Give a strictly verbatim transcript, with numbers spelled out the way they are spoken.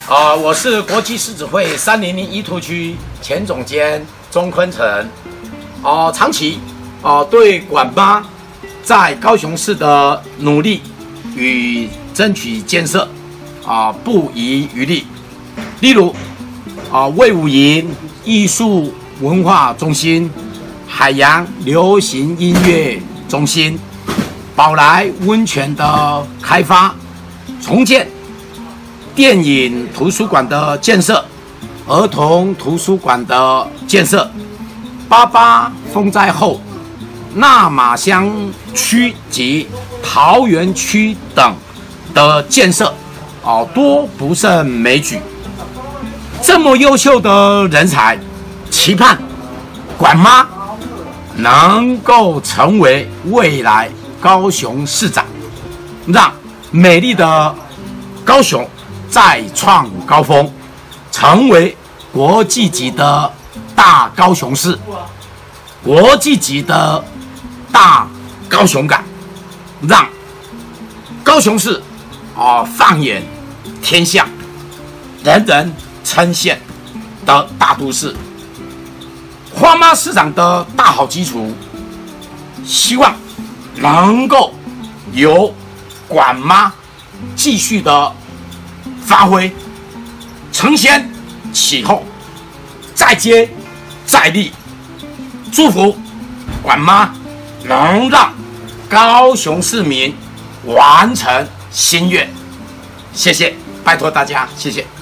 啊、呃，我是国际狮子会三零零一图区前总监钟坤成。啊、呃，长期啊、呃、对管妈在高雄市的努力与争取建设啊、呃、不遗余力。例如啊、呃，卫武营艺术文化中心、海洋流行音乐中心、宝来温泉的开发、重建。电影图书馆的建设，儿童图书馆的建设，八八风灾后，纳马乡区及桃园区等的建设，哦，多不胜枚举。这么优秀的人才，期盼管妈能够成为未来高雄市长，让美丽的高雄再创高峰，成为国际级的大高雄市，国际级的大高雄港，让高雄市啊、呃、放眼天下，人人称羡的大都市。花妈市长的大好基础，希望能够由管妈继续的发挥，承先启后，再接再厉，祝福管妈能让高雄市民完成心愿。谢谢，拜托大家，谢谢。